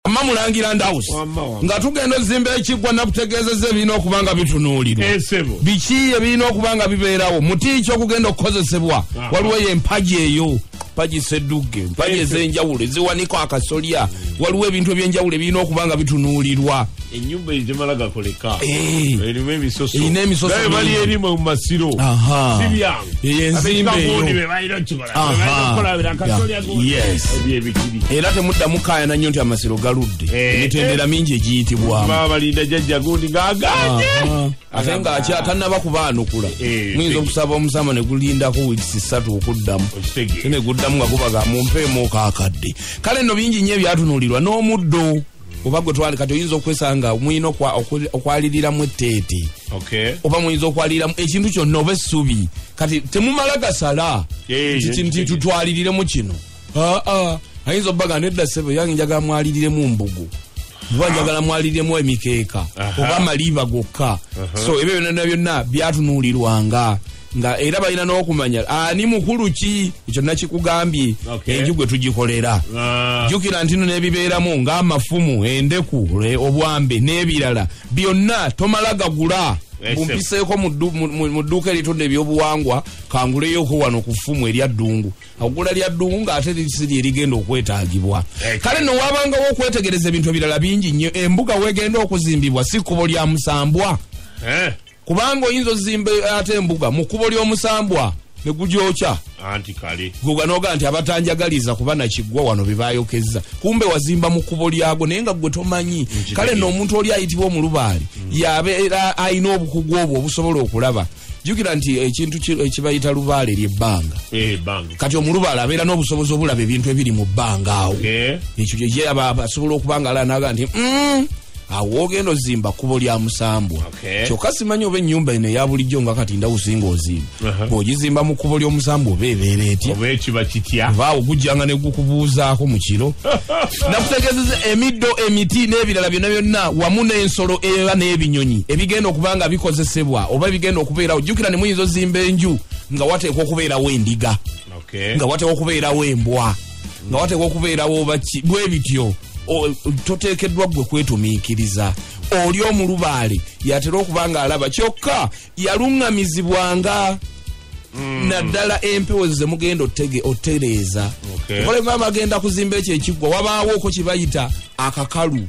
Mamulangira Ndhouse nga tugenda ozimba ekigwa nakutegeezezza ebirina okubanga bitunuulirwa biki ebirina okubanga bibeerawo muti ki okugenda okukozesebwa waliwo empagi eyo mpagi sedduge mpagi ez'enjawulo eziwanika akasolya waliwo ebintu eby'enjawulo ebirina okubanga bitunuulirwa ennyumba ezimala gakoleka erimu emisoso erina emisoso naye bali erimu mu masiro si byangu enzimba eyo era temuddamu kaayana nnyo nti amasiro galudde emitendera mingi egiyitibwamu balinda jjajja gundi ng'agaanye ate ng'akyatannaba kubaanukula muyinza okusaba omusama ne gulindako wiiki 3 okuddamu ne guddamu nga gubaga mumpeemu kaakadde kale nno bingi nnyo ebyatunuulirwa n'omuddo oba gwe twali kati oyinza okwesanga muyina okwaliriramu etteete oba muyinza okwaliriramu ekintu kyonna oba essubi kati temumala gasala nti tutwaliriremu kino ayinza obbaga nedda ssebe yange njagala mwaliriremu mbugu oba njagala mwaliriremu emikeeka oba amaliiba gokka so ebyo byonna byatunuulirwanga nga era balina n'okumanya ani mukulu ki ekyo nakikugambye enju gwe tugikolera jjukira nti no n'ebibeeramu ng'amafumu endeku obwambe n'ebirala byonna tomala gagula bumpiseeko mu dduuka eritunda ebyobuwangwa kanguleyoko wano ku ffumu erya ddungu agula lya ddungu ng'ate lisiri erigenda okwetaagibwa kale no waabangawo okwetegereza ebintu ebirala bingi nnyo embuga weegenda okuzimbibwa si kkubo lya musambwa kubanga oyinza ozimba ate embuga mu kkubo ly'omusambwa ne gugyokya anti kale guganoga nti abatanjagaliza kuba nakiggwa wano bebayokezza kumbe wazimba mu kkubo lyago naye nga gwe tomanyi kale n'omuntu oli ayitibwa omulubaale yabeera ayina obukugu obwo obusobola okulaba jjukira nti ekintu ekibayita lubaale ly'ebbanga kati omulubaale abeera n'obusobozi obulaba ebintu ebiri mu bbanga awo ekyo ye asobola okubanga alanaga nti awo ogenda ozimba kkubo lya musambwa kyokka simanyi oba ennyumba eno eya bulijjo nga kati ndawusinga ozimba bw'ogizimba mu kkubo ly'omusambwa oba ebeera etya oba ekiba kitya vaawo gujjanga ne gukubuuzaako mu kiro nakutegeezeza emiddo emiti n'ebirala byonna byonna wamu n'ensolo era n'ebinyonyi ebigenda okuba nga bikozesebwa oba ebigenda okubeerawo jjukira ne muyinza ozimba enju nga wateekwa okubeerawo endiga nga wateekwa okubeerawo embwa nga wateekwa okubeerawo bwe bityo toteekeddwa gwe kwetumiikiriza oli omulubaale yatera okuba nga alaba kyokka yaluŋŋamizibwanga naddala empewo ze mugenda otereeza okole maama agenda kuzimba ekyo ekiggwa wabaawo oko kibayita akakalu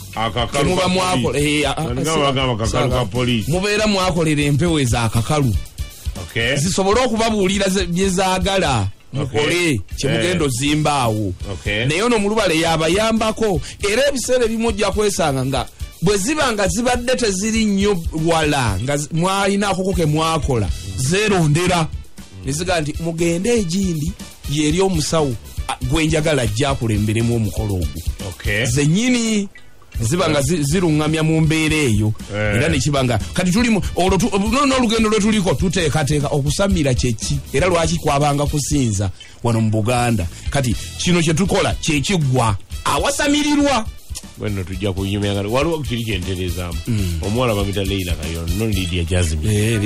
mubeera mwakolera empewo ezo akakalu zisobole okubabuulira bye zaagala mukole kyemugenda ozimba awo naye ono omulubaale yabayambako era ebiseera ebimu ojja kwesanga nga bwe ziba nga zibadde teziri nnyo wala nga mwalinaakoko ke mwakola zeerondera neziga nti mugende egindi yeri omusawo gwenjagala ajja akulemberemu omukolo ogwo zennyini ziba nga ziruŋŋamya mu mbeera eyo era nekibanga kati tulimu n'olugendo lwe tuliko tuteekateeka okusamira kyeki era lwaki kwabanga kusinza wano mu Buganda kati kino kye tukola kyekiggwa awasamirirwa bwenno tujja kunyumya waliwo kiri kyenterezaamu omuwala bamita Leila Kayondo no Lydia Jasmine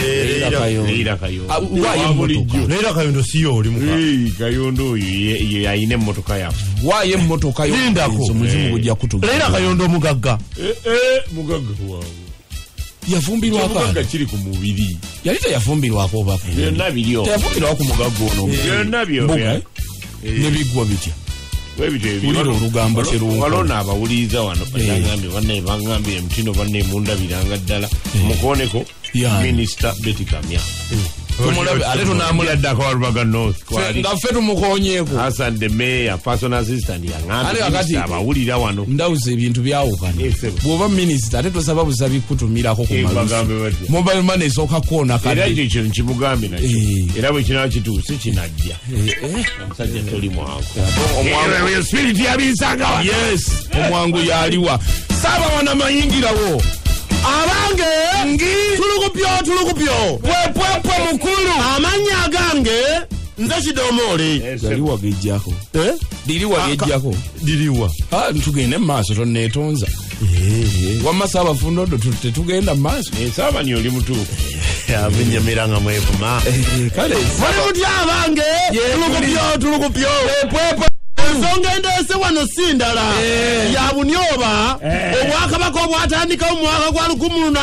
Leila Kayondo siyo oli muka Kayondo oyo ayina emmotoka yafu waayo emmotoka lindako muzimu gujja kutuga Leila Kayondo omugagga mugagga waawo yafumbirwako mugagga kiri ku mubiri yali teyafumbirwako oba byonna biriyo teyafumbirwako ku mugagga ono byonna byo ne biggwa bitya wulira olugambo kirungu walona abawuliriza wano bangambye emutino banne mundabiranga ddala mukoneko minisita Betty Kamya ate tunamuladdako Walubaga North nga ffe tumukonyeeko Hassan the Mayor personal assistant yangambye abawulira wano ndawuza ebintu byawukana bw'oba minisita ate tosaba busabi kutumirako ku mobile money esooka koona era ekyo kintu kimugambe nakyo era bwe kinaba kituuse kinajja omusajja toli mwangu spirit yabisanga wano yes omwangu yaliwa saaba wana mayingirawo abange tulukupyo pwepwepwe mukulu amanya agange nze kidomoole yaliwa gejjako diriwa tugende mu maaso tonneetonza wamma saabafundodo tetugenda mu maaso saabani oli mutuufu abenyamiranga mwevuma kale muli mutya abange tulukupyo pwepwe ensonga endeese wano si ndala ya Bunyoba obwakabaka obwatandikawo mu mwaka gwa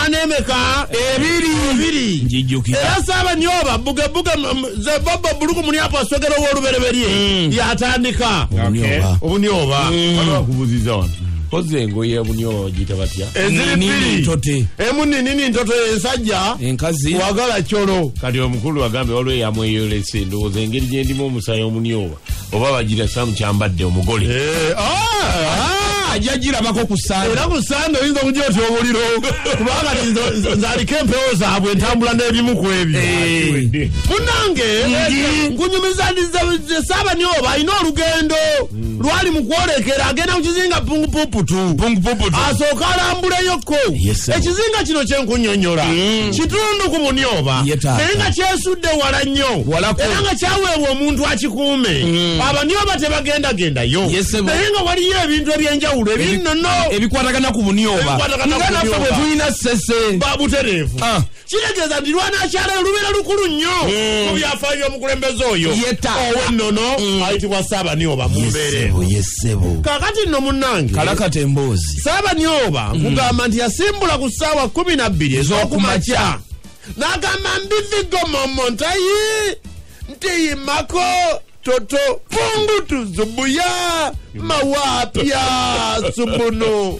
1882 njijjukira era Ssaabannyoba bugebuge ze Bobo Buluku Munyapo asogera w'olubereberye yatandika Obunyoba bakubuziza wano koze engoye ya Bunyoba bagiyita batya nini ntote nini ntote ensajja enkazi wagala kyolo kati omukulu agambe waliwo yamweyolese ndowooza engeri gye ndimu omusaayi Omunyoba oba bagira Samu Kyambadde omugole ajagirabako ku ssande era ku ssande oyinza okugyotya omuliro kubanga nzaaliko empewo zaabwe entambula n'ebimu ku ebyo munnange nkunyumiza Ssaabannyoba alina olugendo lwali mu kwolekera agenda ku kizinga pungupuputu asooka alambuleyoko ekizinga kino kyenkunnyonnyola kitundu ku Bunyoba naye nga kyesudde wala nnyo era nga kyaweebwa omuntu akikuume Abanyoba tebagendagendayo naye nga waliyo ebintu ebyenjawulo ebinnono ebikwatagana ku Bunyoba nga naffe bwe tulina sese babutereevu kitegeeza nti lwanakyala olubeera lukulu nnyo mu byafaayo by'omukulembeze oyo ow'ennono ayitibwa Ssaabannyoba mu mbeere kaakati nno munnange kalakata emboozi Ssaabannyoba nkugamba nti yasimbula ku ssaawa 12 ez'okumakya n'agamba mbivigomomo ntayi ntiyimako toto pungutu zubuya mawapya subuno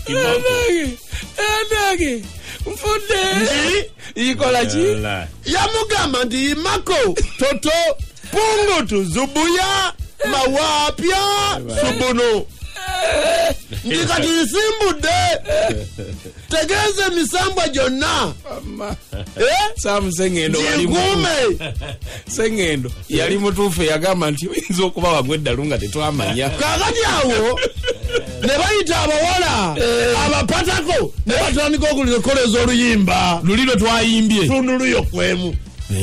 endage mfudde ikola ki yamugamba nti yimako toto pungutu zubuya mawapya subuno ndikati isimbudde tegeeza emisambwa gyonna Samu Sengendo Sengendo yali mutuufu yagamba nti oyinza okuba wagweddalu nga tetwamanya kakati awo ne bayita abawala abapatako ne batandika okulikoleza oluyimba luli lwe twayimbye tunuluyo kwemu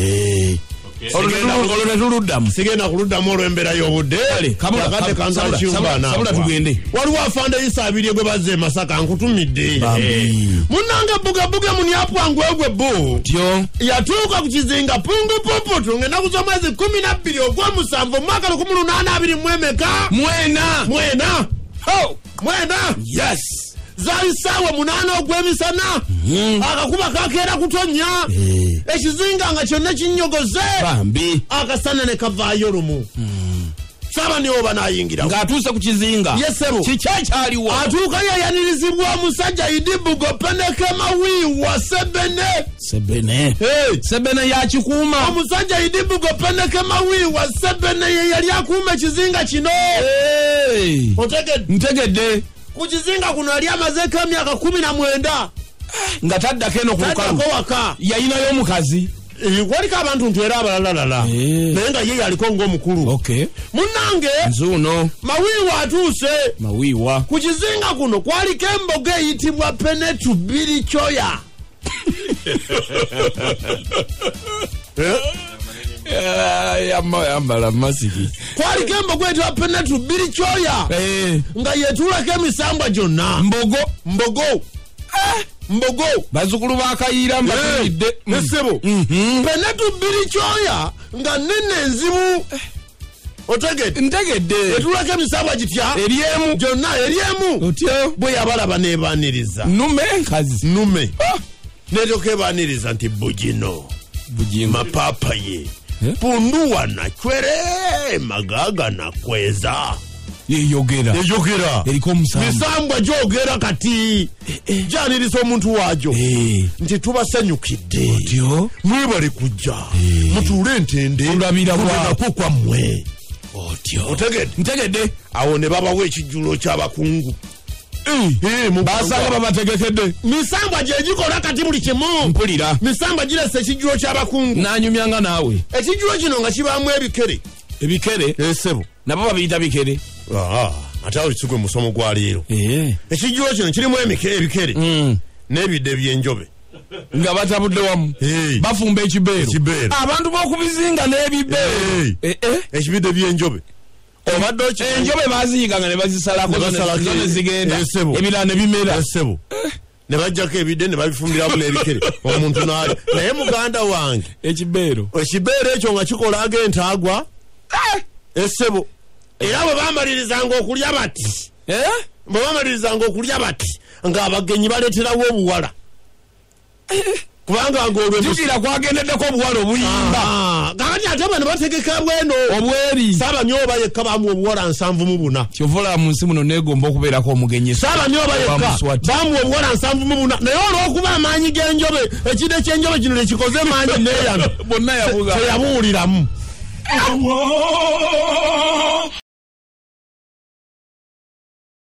olwo netuluddamu sigenda kuluddamu olw'embeera y'obudde kakadde kanzakiumbana tugende waliwo afande Isa abiri gwe bazze e Masaka nkutumidde munnange bugebuge Munyapwangwegwe bo yatuuka ku kizinga pungupuputu ng'ennaku z'omwezi 12 ogw'omusanvu mwaka 1824 mwena yes zaali ssaawa 8 ogw'emisana akakuba kakeera kutonya ekizinga nga kyonna kinyogoze akasana ne kavaayo lumu Ssaabannyoba n'ayingira ng'atuuse ku kizinga yesebo kikyakyaliwo atuuka yeyanirizibbwa omusajja Idibugo Penekemawiiwa Sebene yakikuuma omusajja Idibugo Penekemawiiwa Sebene ye yali akuuma ekizinga kino ntegedde ku kizinga kuno yali amazeeko emyaka 19 nga taddako eno ku lukalu waka yayinayo omukazi waliko abantu ntwera abalalalala naye nga ye yaliko ng'omukulu munnange nzuuno Mawiiwa atuuse Mawiiwa ku kizinga kuno kwaliko embogo eyitibwa Penetu Birikyoya yambala masiki kwaliko embogo eyitibwa Penetu Birikyoya nga yetuulako emisambwa gyonna mbogo bazukulu bakayira mbatulidde nesebo Penetu Birikyoya nga nene enzibu ntegedde etulako emisambwa gitya eryemu gyonna eryemu otyo bwe yabalaba nebaniriza nume nkazi nume netyoka ebaniriza nti bugino mapapa ye punduwa nachwere magaga nakweza yeyogera eriko omusambu misambwa gyogera kati janirisa omuntu wajo nti tubasanyukidde mwebale kujja mutuule ntende olabirako kwammwe ntegedde awo ne babawo ekijjulo ky'abakungu basanga babategekedde misambwa gyegikola kati buli kimu mpulira misambwa giresa ekijjulo ky'abakungu nanyumyanga naawe ekijjulo kino nga kibaamu ebikere esebo nabo babiyita bikere ate awo kisigwe musomo gwa leero ekijjulo kino kirimu ebikere n'ebidde by'enjobe nga batabudde wamu bafumba ekibeero abantu b'okubizinga n'ebibeero ekibidde by'enjobe enjobe baziyiganga ne bazisalako zone zigenda ebirala ne bimera ne bajjako ebidde ne babifumbiramu n'ebikere omuntu n'ali naye muganda wange ekibeero ekyo nga kikola ag'entaagwa esebo era bwe bamalirizanga okulya bati bwe bamalirizanga okulya bati ng'abagenyi baleeterawo obuwala kubanga ng'olwejukira kwagendeddeko obuwala obuyimba kakati ate bano bategeka bweno obweri Saabanyoba yekka bamuwa obuwala 74 kyovola mu nsi muno neegomba okubeerako omugenyi Saabanyoba yekka bamuwa obuwala 74 naye olw'okuba amaanyi g'enjobe ekide ky'enjobe kino tekikoze maanyi neeyano bonna yabuuliramu